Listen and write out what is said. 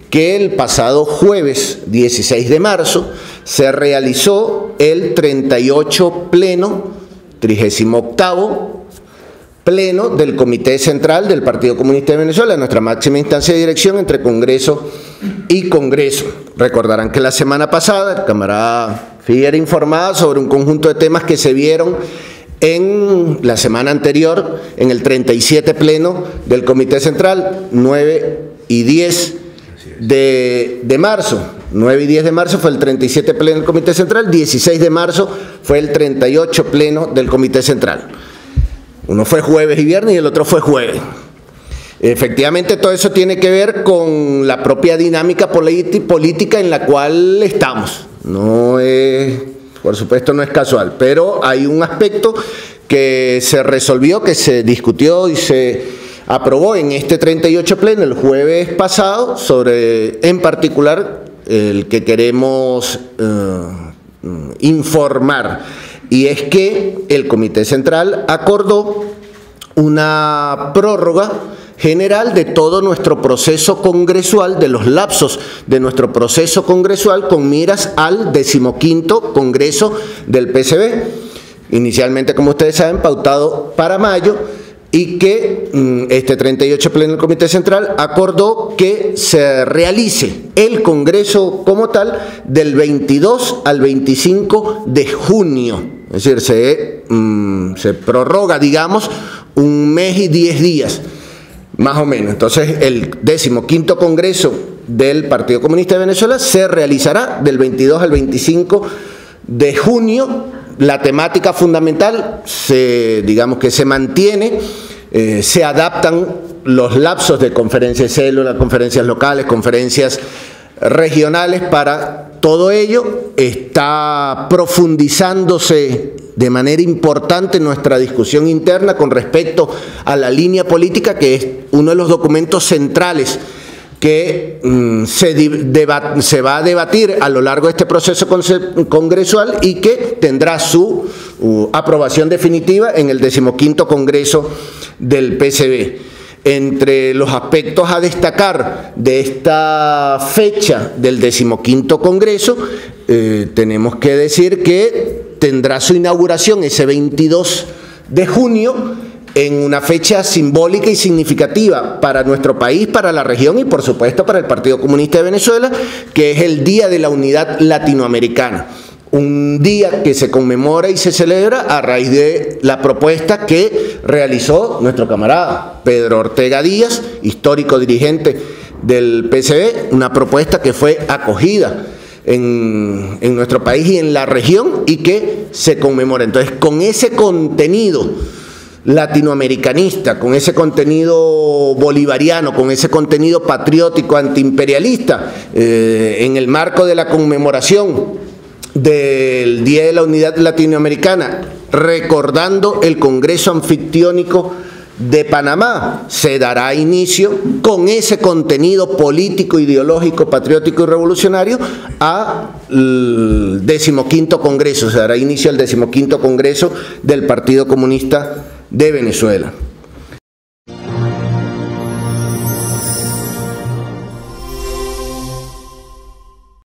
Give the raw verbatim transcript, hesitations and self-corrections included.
que el pasado jueves dieciséis de marzo se realizó el treinta y ocho pleno, trigésimo octavo pleno del Comité Central del Partido Comunista de Venezuela, nuestra máxima instancia de dirección entre Congreso y Congreso. Recordarán que la semana pasada el camarada Figuera informaba sobre un conjunto de temas que se vieron en la semana anterior, en el treinta y siete pleno del Comité Central, nueve y diez de, de marzo. nueve y diez de marzo fue el treinta y siete pleno del Comité Central, dieciséis de marzo fue el treinta y ocho pleno del Comité Central. Uno fue jueves y viernes y el otro fue jueves. Efectivamente, todo eso tiene que ver con la propia dinámica política en la cual estamos. No es, por supuesto, no es casual, pero hay un aspecto que se resolvió, que se discutió y se aprobó en este treinta y ocho pleno el jueves pasado, sobre, en particular, el que queremos uh, informar. Y es que el Comité Central acordó una prórroga general de todo nuestro proceso congresual, de los lapsos de nuestro proceso congresual con miras al decimoquinto Congreso del P C B. Inicialmente, como ustedes saben, pautado para mayo, y que mm, este treinta y ocho pleno del Comité Central acordó que se realice el Congreso como tal del veintidós al veinticinco de junio. Es decir, se, mm, se prorroga, digamos, un mes y diez días, más o menos. Entonces, el decimoquinto Congreso del Partido Comunista de Venezuela se realizará del veintidós al veinticinco de junio. La temática fundamental, se, digamos que se mantiene, eh, se adaptan los lapsos de conferencias de célula, conferencias locales, conferencias regionales. Para todo ello está profundizándose de manera importante nuestra discusión interna con respecto a la línea política, que es uno de los documentos centrales que mm, se, debat, se va a debatir a lo largo de este proceso congresual y que tendrá su uh, aprobación definitiva en el decimoquinto Congreso del P C B. Entre los aspectos a destacar de esta fecha del decimoquinto Congreso, eh, tenemos que decir que tendrá su inauguración ese veintidós de junio, en una fecha simbólica y significativa para nuestro país, para la región y por supuesto para el Partido Comunista de Venezuela, que es el Día de la Unidad Latinoamericana. Un día que se conmemora y se celebra a raíz de la propuesta que realizó nuestro camarada Pedro Ortega Díaz, histórico dirigente del P C B, una propuesta que fue acogida en, en nuestro país y en la región y que se conmemora. Entonces, con ese contenido latinoamericanista, con ese contenido bolivariano, con ese contenido patriótico antiimperialista, eh, en el marco de la conmemoración del Día de la Unidad Latinoamericana, recordando el Congreso Anfictiónico de Panamá, se dará inicio con ese contenido político, ideológico, patriótico y revolucionario al decimoquinto Congreso, se dará inicio al decimoquinto Congreso del Partido Comunista de Venezuela.